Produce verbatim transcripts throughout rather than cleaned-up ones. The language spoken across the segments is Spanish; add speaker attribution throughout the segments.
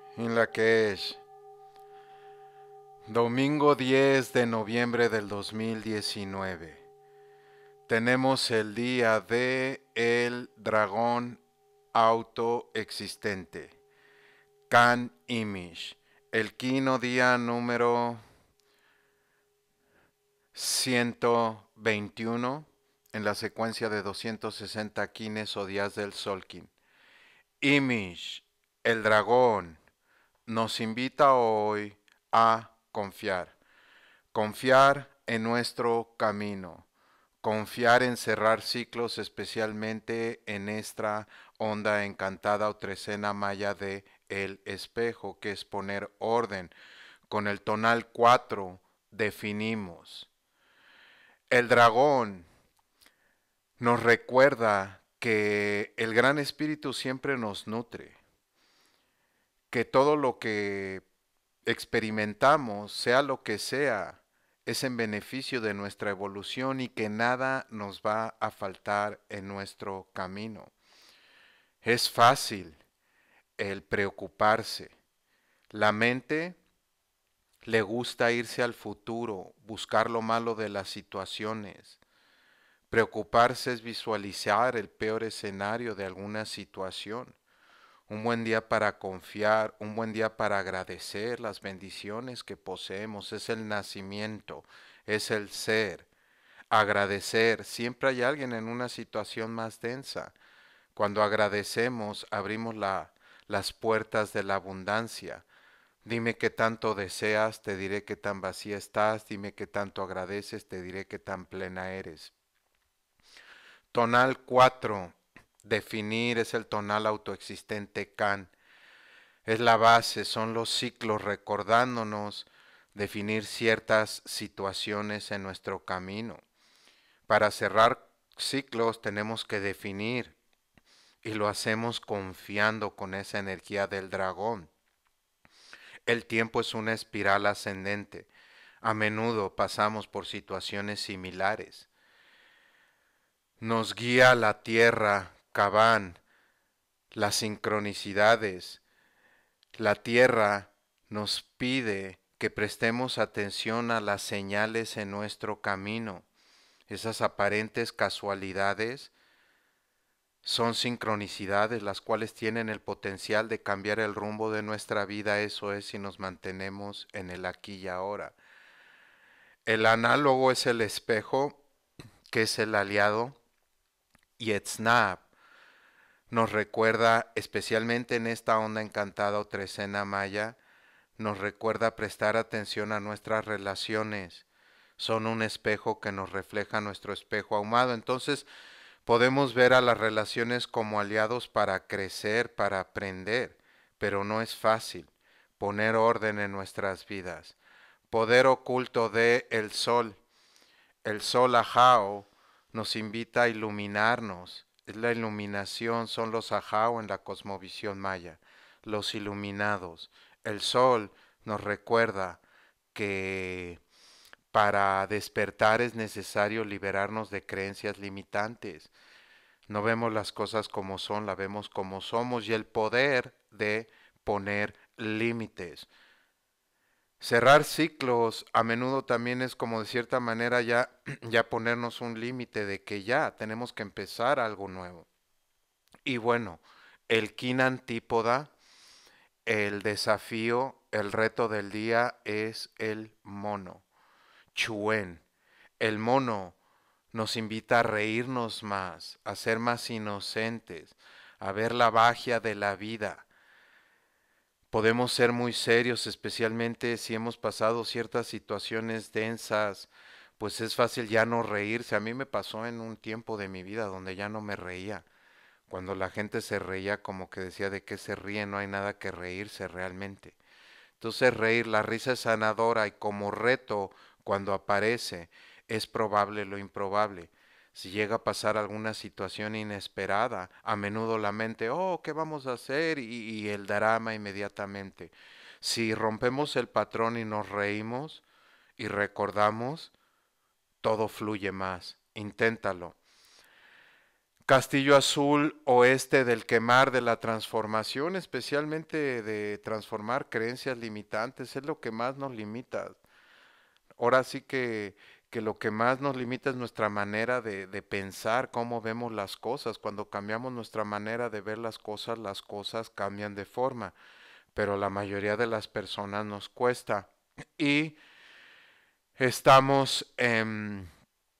Speaker 1: En la que es domingo diez de noviembre del dos mil diecinueve. Tenemos el día de el dragón autoexistente, Can Image, el quino día número ciento veintiuno en la secuencia de doscientos sesenta kines o días del Solkin. Image, el dragón, nos invita hoy a confiar. Confiar en nuestro camino. Confiar en cerrar ciclos, especialmente en esta onda encantada o trecena maya de el espejo, que es poner orden. Con el tonal cuatro definimos. El dragón nos recuerda que el gran espíritu siempre nos nutre, que todo lo que experimentamos, sea lo que sea, es en beneficio de nuestra evolución y que nada nos va a faltar en nuestro camino. Es fácil el preocuparse. La mente le gusta irse al futuro, buscar lo malo de las situaciones. Preocuparse es visualizar el peor escenario de alguna situación. Un buen día para confiar, un buen día para agradecer las bendiciones que poseemos. Es el nacimiento, es el ser. Agradecer, siempre hay alguien en una situación más densa. Cuando agradecemos, abrimos la, las puertas de la abundancia. Dime qué tanto deseas, te diré qué tan vacía estás. Dime qué tanto agradeces, te diré qué tan plena eres. Tonal cuatro. Definir es el tonal autoexistente Can. Es la base, son los ciclos recordándonos definir ciertas situaciones en nuestro camino. Para cerrar ciclos tenemos que definir y lo hacemos confiando con esa energía del dragón. El tiempo es una espiral ascendente. A menudo pasamos por situaciones similares. Nos guía la tierra, Cabán, las sincronicidades. La tierra nos pide que prestemos atención a las señales en nuestro camino. Esas aparentes casualidades son sincronicidades las cuales tienen el potencial de cambiar el rumbo de nuestra vida. Eso es si nos mantenemos en el aquí y ahora. El análogo es el espejo, que es el aliado, y Etznab nos recuerda, especialmente en esta onda encantada o trecena maya, nos recuerda prestar atención a nuestras relaciones. Son un espejo que nos refleja nuestro espejo ahumado. Entonces podemos ver a las relaciones como aliados para crecer, para aprender, pero no es fácil poner orden en nuestras vidas. Poder oculto de el sol. El sol ajao nos invita a iluminarnos. Es la iluminación, son los ajao en la cosmovisión maya, los iluminados. El sol nos recuerda que para despertar es necesario liberarnos de creencias limitantes. No vemos las cosas como son, la vemos como somos, y el poder de poner límites. Cerrar ciclos a menudo también es como de cierta manera ya, ya ponernos un límite de que ya tenemos que empezar algo nuevo. Y bueno, el kin antípoda, el desafío, el reto del día es el mono. Chuen. El mono nos invita a reírnos más, a ser más inocentes, a ver la magia de la vida. Podemos ser muy serios, especialmente si hemos pasado ciertas situaciones densas, pues es fácil ya no reírse. A mí me pasó en un tiempo de mi vida donde ya no me reía. Cuando la gente se reía como que decía de qué se ríe, no hay nada que reírse realmente. Entonces reír, la risa es sanadora y como reto cuando aparece es probable lo improbable. Si llega a pasar alguna situación inesperada, a menudo la mente, oh, ¿qué vamos a hacer? Y, y el drama inmediatamente. Si rompemos el patrón y nos reímos y recordamos, todo fluye más. Inténtalo. castillo azul oeste del quemar de la transformación, especialmente de transformar creencias limitantes, es lo que más nos limita. Ahora sí que, que lo que más nos limita es nuestra manera de, de pensar, cómo vemos las cosas. Cuando cambiamos nuestra manera de ver las cosas, las cosas cambian de forma, pero la mayoría de las personas nos cuesta. Y estamos en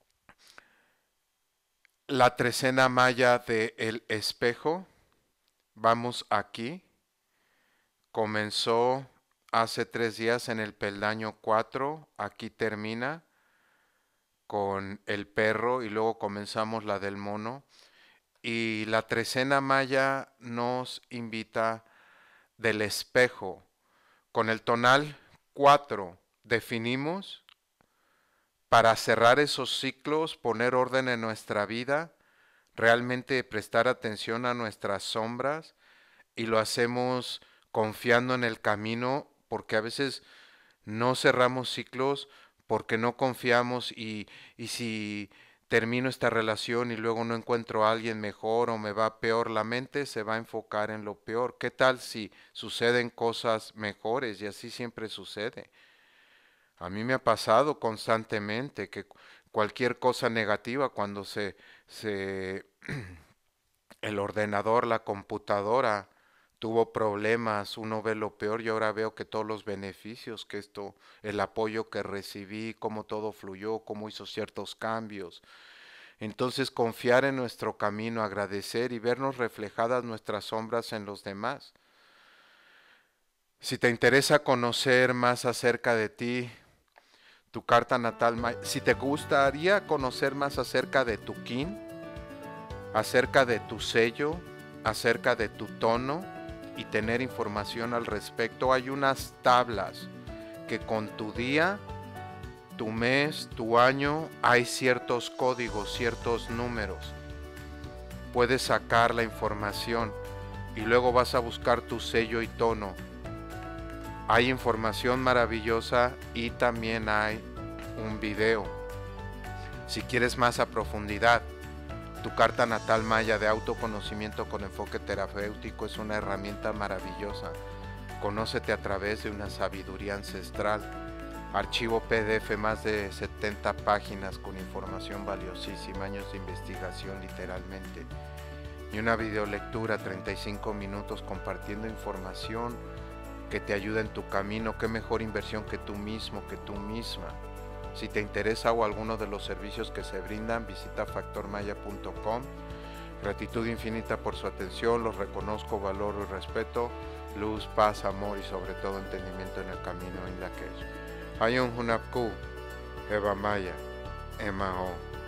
Speaker 1: la trecena maya de El Espejo. Vamos aquí. Comenzó hace tres días en el peldaño cuatro, aquí termina con el perro y luego comenzamos la del mono. Y la trecena maya nos invita del espejo. Con el tonal cuatro definimos para cerrar esos ciclos, poner orden en nuestra vida, realmente prestar atención a nuestras sombras, y lo hacemos confiando en el camino, porque a veces no cerramos ciclos porque no confiamos y, y si termino esta relación y luego no encuentro a alguien mejor o me va peor, la mente se va a enfocar en lo peor. ¿Qué tal si suceden cosas mejores? Y así siempre sucede. A mí me ha pasado constantemente que cualquier cosa negativa cuando se, se el ordenador, la computadora tuvo problemas, uno ve lo peor y ahora veo que todos los beneficios, que esto, el apoyo que recibí, cómo todo fluyó, cómo hizo ciertos cambios. Entonces confiar en nuestro camino, agradecer y vernos reflejadas nuestras sombras en los demás. Si te interesa conocer más acerca de ti, tu carta natal, si te gustaría conocer más acerca de tu kin, acerca de tu sello, acerca de tu tono y tener información al respecto, hay unas tablas que con tu día, tu mes, tu año, hay ciertos códigos, ciertos números. Puedes sacar la información y luego vas a buscar tu sello y tono. Hay información maravillosa y también hay un video. Si quieres más a profundidad, tu carta natal maya de autoconocimiento con enfoque terapéutico es una herramienta maravillosa. Conócete a través de una sabiduría ancestral. Archivo P D F, más de setenta páginas con información valiosísima, años de investigación literalmente. Y una videolectura, treinta y cinco minutos compartiendo información que te ayuda en tu camino. Qué mejor inversión que tú mismo, que tú misma. Si te interesa o alguno de los servicios que se brindan, visita factor maya punto com. Gratitud infinita por su atención, los reconozco, valoro y respeto. Luz, paz, amor y sobre todo entendimiento en el camino en la que es. Ayun Hunapku, Eva Maya, Emao.